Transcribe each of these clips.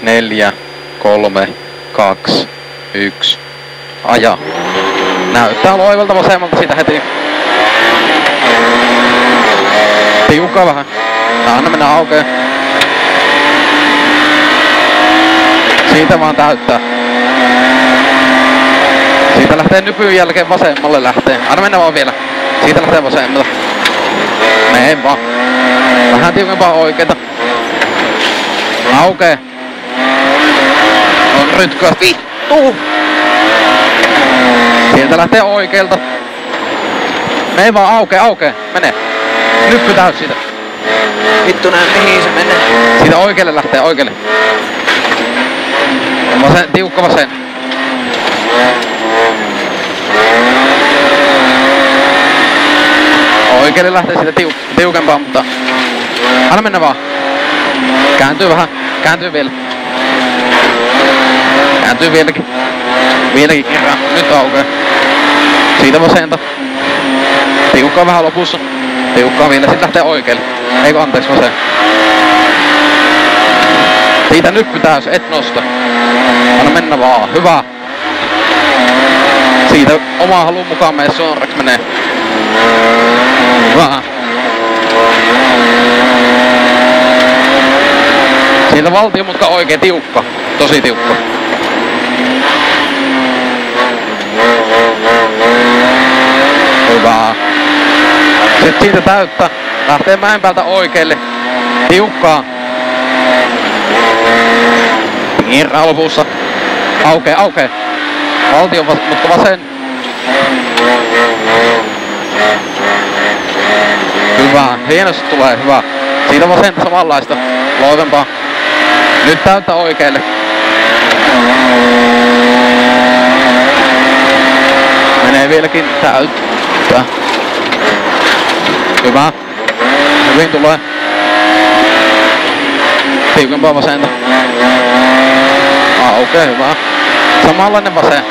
4, 3, 2, 1. Aja. Näyttää loivalta vasemmalta siitä heti. Tiukkaa vähän. Anna mennä aukeen. Siitä vaan täyttää. Siitä lähtee nypyn jälkeen vasemmalle lähtee. Anna mennä vaan vielä. Siitä lähtee vasemmalta. Mene vaan. Vähän tiukempaa oikeeta. Aukee. On rytkyä. Vittu! Sieltä lähtee oikeelta. Mene vaan aukee. Mene. Nyppy täys siitä. Vittu näin mihin se menee. Siitä oikealle lähtee oikealle. Vasen, tiukka vasen. Oikealle lähtee siitä tiukempaa, mutta anna mennä vaan. Kääntyy vähän. Kääntyy vielä. Kääntyy vieläkin. Vieläkin kerran. Nyt aukeaa. Siitä vasenta. Tiukkaa vähän lopussa. Tiukkaa vielä. Sitten lähtee oikealle. Eikö anteeksi vasen. Siitä nyppy täys. Et nosta. Anna mennä vaan. Hyvä. Siitä omaa haluun mukaan mene suoraksi menee. Hyvä. Siitä valtiomutka oikein tiukka. Tosi tiukka. Hyvä. Sitten siitä täyttä. Lähtee mäen päältä oikealle. Tiukkaa. Irra lopussa. Aukee. Valtion mutta vasen. Hyvä. Hienosti tulee. Hyvä. Siitä vasenta samanlaista. Loivempaa. Nyt täyttä oikealle. Menee vieläkin täyttä. Hyvä. Hyvin tulee. Tiukempaa vasenta. Okei, hyvä. Samanlainen vasen.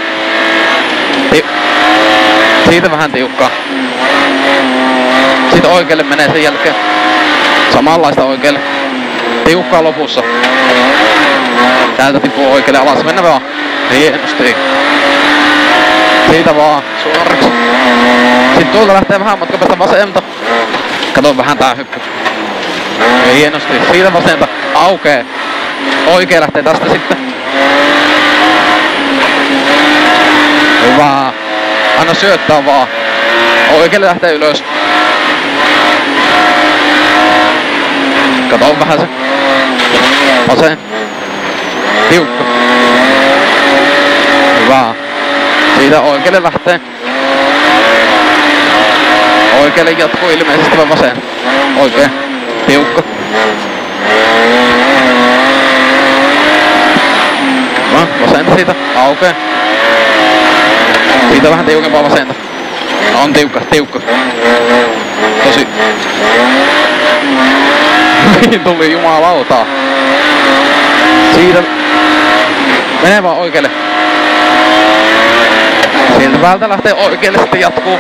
Siitä vähän tiukkaa. Sitten oikealle menee sen jälkeen. Samanlaista oikealle. Tiukkaa lopussa. Täältä tippuu oikealle alas. Mennä vaan. Hienosti. Siitä vaan suoraksi. Sitten tuolta lähtee vähän matka päästä vasenta. Kato vähän tää hyppy. Hienosti. Siitä vasenta. Aukee. Oikea lähtee tästä sitten. Hyvä. Anna syöttää vaan. Oikealle lähtee ylös. Kato vähän se. Vasen. Tiukka. Hyvä. Siitä oikealle lähtee. Oikealle jatkuu ilmeisesti vaan vasen. Oikein. Tiukka. Vasenta siitä. Aukee. Siitä vähän tiukempaa vasenta. On tiukka. Tosi. Mihin tuli jumalautaa? Siitä. Menee vaan oikealle. Sieltä päältä lähtee oikealle, sitten jatkuu.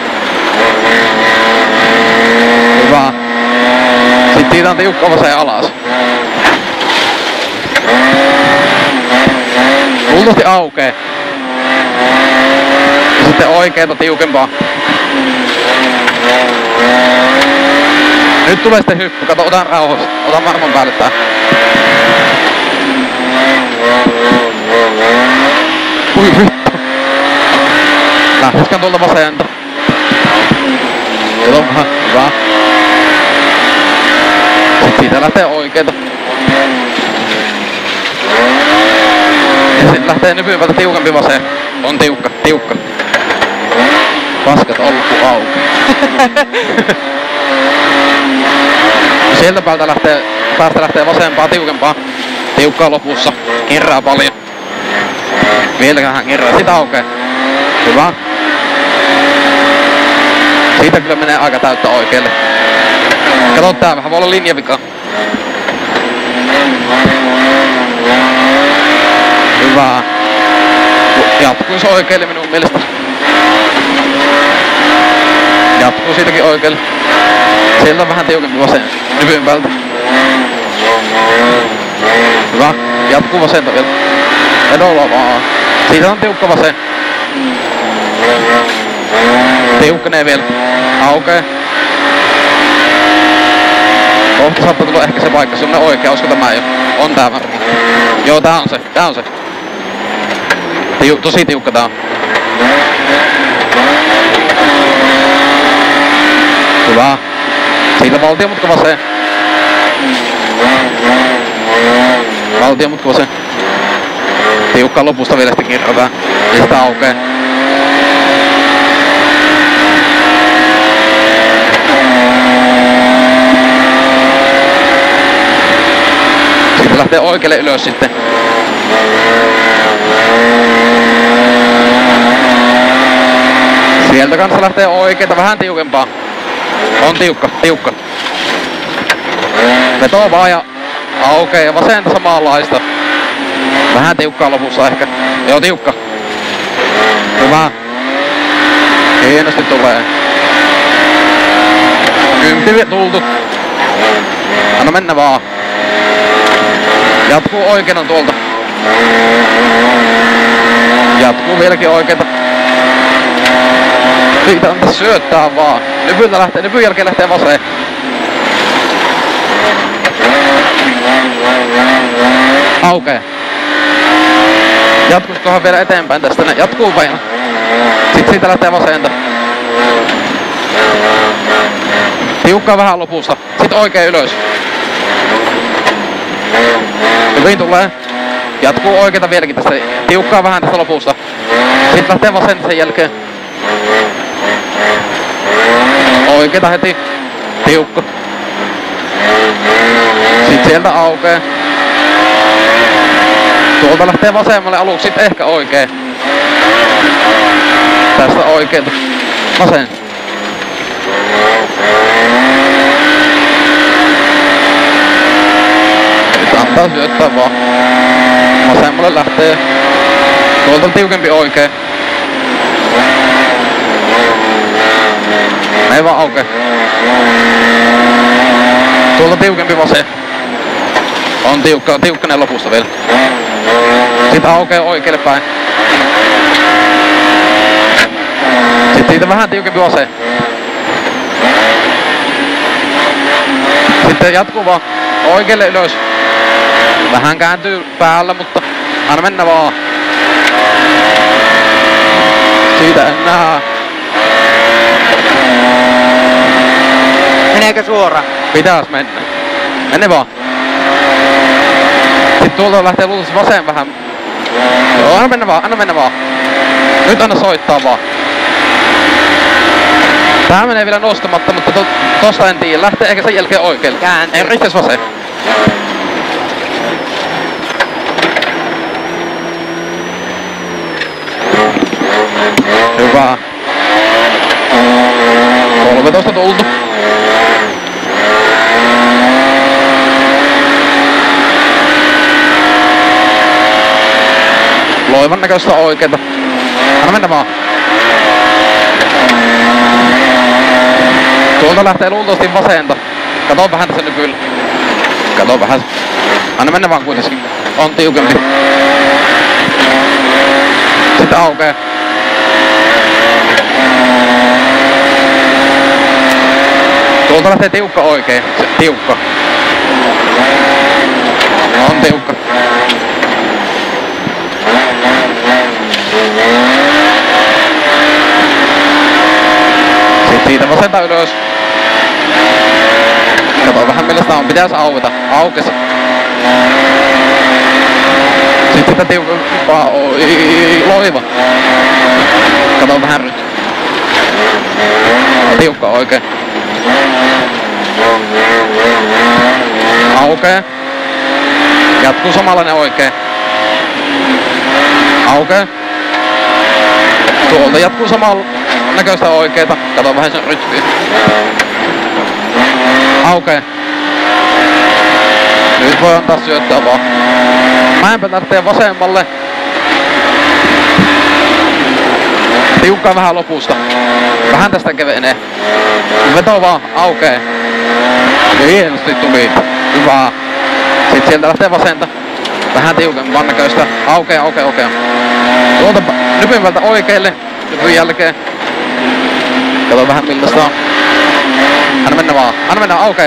Hyvä. Sitten siitä on tiukka vasen alas. Luultavasti aukee. Ja sitten oikeeta tiukempaa. Nyt tulee sitten hyppy. Kato, otan rauhassa. Otan varman päälle tää. Ui vittu. Lähtisikään tuolta vasenta. Kato vähän. Hyvä. Sitten siitä lähtee oikeeta. Ja sitten lähtee nypympältä tiukempi vasen. On tiukka. Paskat on loppu auki. Sieltä päältä lähtee vasempaa tiukempaa. Tiukkaa lopussa. Kirraa paljon. Vieläkään kirraa. Sitä aukee. Hyvä. Siitä kyllä menee aika täyttä oikealle. Kato tää vähän, voi olla linjavika. Hyvä. Jatkuis oikealle minun mielestä. Jatkuu siitäkin oikealle. Sieltä on vähän tiukempi vasen nypympältä. Hyvä. Jatkuu vasenta vielä. Vedolla vaan. Siitä on tiukka vasen. Tiukkenee vielä. Aukee. Kohta saattaa tulla ehkä se paikka, semmonen oikea, olisiko tämä jo? On tää varmaan. Joo, tää on se, tää on se. Tosi tiukka tää on. Hyvä. Siitä valtiomutka vaseen. Valtiomutka vaseen. Tiukkaa lopusta vielä sitten kirjoitetaan. Ja sitä aukee. Sitten lähtee oikealle ylös sitten. Sieltä kanssa lähtee oikeeta vähän tiukempaa. On tiukka. Vetoo vaan ja aukee ja vasenta samanlaista. Vähän tiukkaa lopussa ehkä. Joo, tiukka. Hyvä. Hienosti tulee. 10 tultu. Anna mennä vaan. Jatkuu oikeena tuolta. Jatkuu vieläkin oikeeta. Siitä antaa syöttää vaan. Nypyn jälkeen lähtee vaseen. Aukee. Jatkuskohan vielä eteenpäin tästä. Ne jatkuu paino. Sitten siitä lähtee vasenta. Tiukkaa vähän lopusta. Sitten oikein ylös. Hyvin tulee. Jatkuu oikeeta vieläkin tästä. Tiukkaa vähän tästä lopusta. Sitten lähtee vasenta sen jälkeen. Oikeeta heti. Tiukka. Sitten sieltä aukee. Tuolta lähtee vasemmalle aluksi, sitten ehkä oikein. Tästä oikeeta. Vasen. Nyt antaa syöttää vaan. Vasemmalle lähtee. Tuolta tiukempi oikein. Ei vaan aukee. Tuolta tiukempi vasen. On tiukkanen lopusta vielä. Sitten aukee oikealle päin. Sitten siitä vähän tiukempi vasen. Sitten jatkuu vaan oikealle ylös. Vähän kääntyy päällä, mutta anna mennä vaan. Siitä en näe. Meneekö suoraan? Pitäis mennä. Mene vaan. Sitten tuolta lähtee luultavasti vasen vähän. Joo, anna mennä vaan. Nyt anna soittaa vaan. Tää menee vielä nostamatta, mutta tosta en tiedä. Lähtee ehkä sen jälkeen oikealle. Kääntyy. Ei riittäis vasen. Hyvä. 13 tultu. Loivan näköistä oikeeta. Anna mennä vaan. Tuolta lähtee luultavasti vasenta. Kato vähän tässä nykyllä. Kato vähän. Anna mennä vaan kuitenkin. On tiukempi. Sitten aukee. Tuolta lähtee tiukka oikein. Tiukka. On tiukka. Sitten siitä vasenta ylös. Kato vähän millaista on. Pitäis aueta. Aukes. Sitten sitä tiukempaa. Loiva. Kato vähän nyt. Tiukka oikein. Aukee. Jatkuu samanlainen oikein. Aukee. Tuolta jatkuu samalla näköistä oikeeta. Kato vähän sen rytmiä. Aukee. Nyt voi antaa syöttää vaan. Mäenpä lähtee vasemmalle. Tiukkaa vähän lopusta. Vähän tästä kevenee. Veto vaan, aukee. Hienosti tuli. Hyvä. Sitten sieltä lähtee vasenta. Vähän tiukemman näköistä. Aukea. Tuolta nypymältä oikealle. Nypyn jälkeen. Kato vähän millaista on. Anna mennä aukea.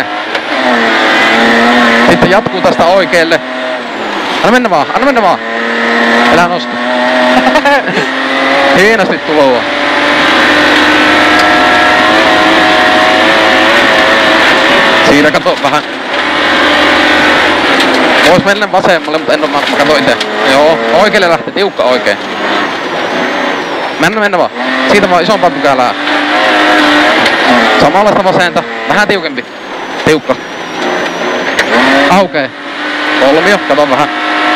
Sitten jatkuu tästä oikealle. Anna mennä vaan. Älä nosta. Hienosti tuloa. Siinä kato vähän. Vois mennä vasemmalle, mutta en oo, mä kato itse. Joo, oikealle lähtee, tiukka oikein. Mennä vaan. Siitä vaan isompaa pykälää. Samanlaista vasenta, vähän tiukempi. Tiukka. Aukee. Kolmio, kato vähän.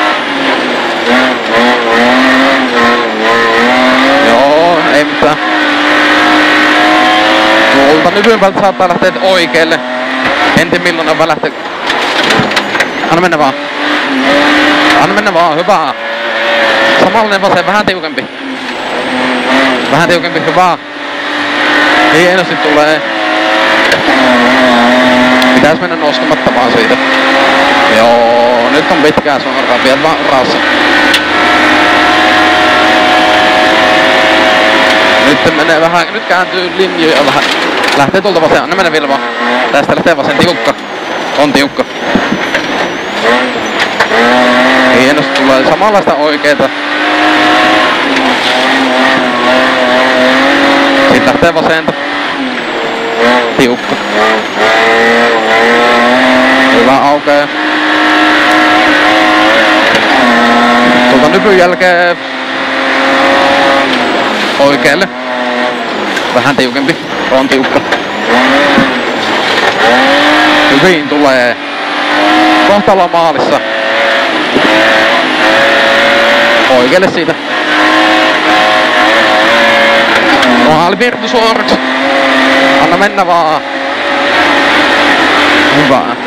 Joo, ei mitään. Tuolta nypymältä saattaa lähteä oikealle. En tiedä milloin on lähteä. Anna mennä vaan, hyvä. Samanlainen vasen, vähän tiukempi. Hyvä. Hienosti tulee. Pitäis mennä nostamatta vaan siitä. Joo, nyt on pitkää suoraa, pidät vaan raassa. Nyt menee vähän, nyt kääntyy linjoja vähän. Lähtee tuolta vasen, anna mennä vielä vaan. Tästä lähtee vasen, tiukka. On tiukka. Hienosti tulee samanlaista oikeeta. Sitten lähtee vasenta. Tiukka. Hyvä aukee. Tuolta nypyn jälkeen oikealle. Vähän tiukempi. On tiukka. Hyvin tulee. Kohta ollaan maalissa. Oikealle siitä. Maalivirtu suoraksi. Anna mennä vaan. Hyvä.